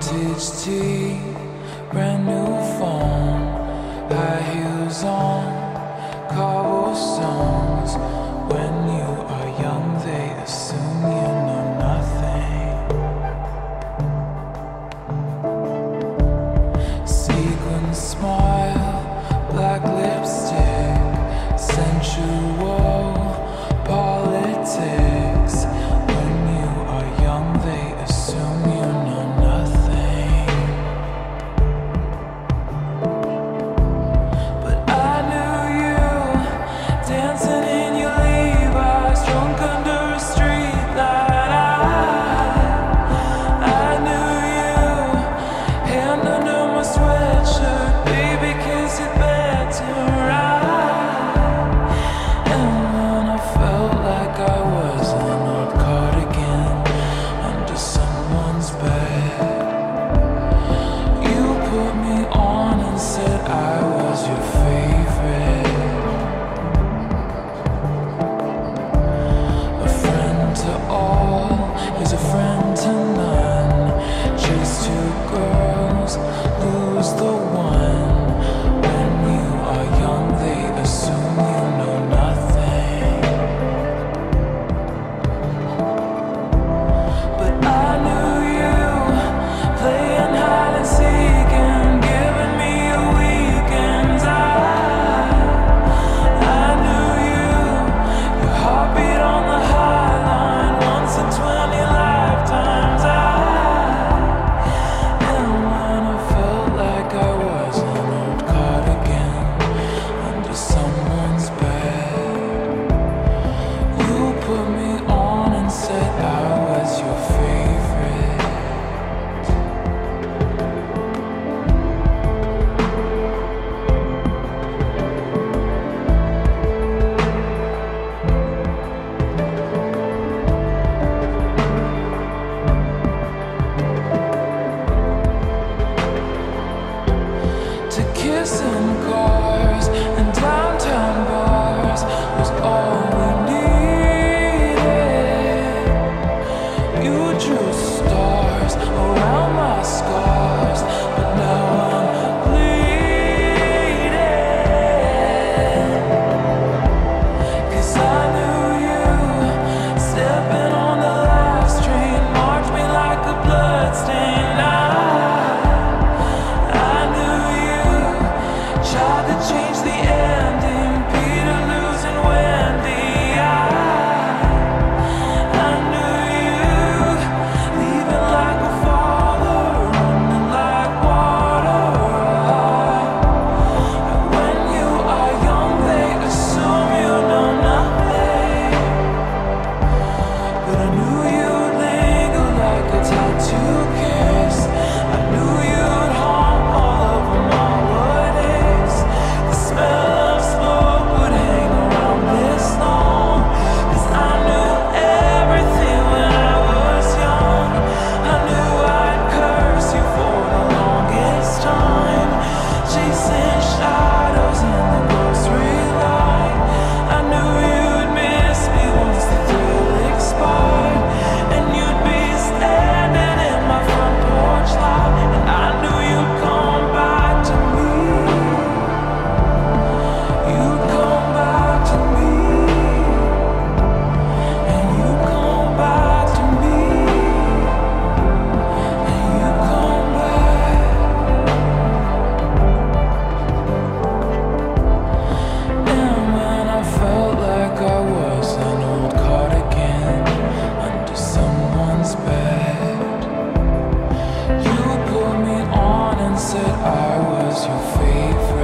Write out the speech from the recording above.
Vintage tea, brand new phone, high heels on, cobblestones. When you are young, they assume you know nothing. Sequin smile, black lipstick, sensual politics. When you are young, they assume you know nothing. But I knew you dancing in your Levi's, drunk under a street light. I knew you, hand under my sweatshirt, baby, kiss it better right. And when I felt like I was an old cardigan under someone's bed, you put me on and said I was your favorite. A friend to all is a friend to none. Chase two girls, lose the one. When you are young, they assume you know nothing. But I knew you playing hide and seek and giving me a weekend. I knew you, your heartbeat on the high line, once in 20 lifetimes. And when I felt like I was an old cardigan under someone's bed, you put me on and said I was your favorite. To kiss in cars and downtown bars was all we needed. You drew stars around my scars, but now I'm bleeding. 'Cause I knew you stepping on the last train, marked me like a bloodstain. I knew you tried to change the ending, Peter losing Wendy. I knew you leaving like a father, running like water. When you are young, they assume you know nothing. But I knew you'd linger like a tattoo kiss. I knew you'd haunt all over my weddings. The smell of smoke would hang around this long. 'Cause I knew everything when I was young. I knew I'd curse you for the longest time, chasing shadows in the grocery line. I knew you'd miss me once the thrill expired, and you'd be standing in my front porch lot, and I knew you'd come back to me. You'd come back to me, and you'd come back to me, and you'd come back. And when I felt like I was an old cardigan under someone's bed, you put me on and said I was your favorite.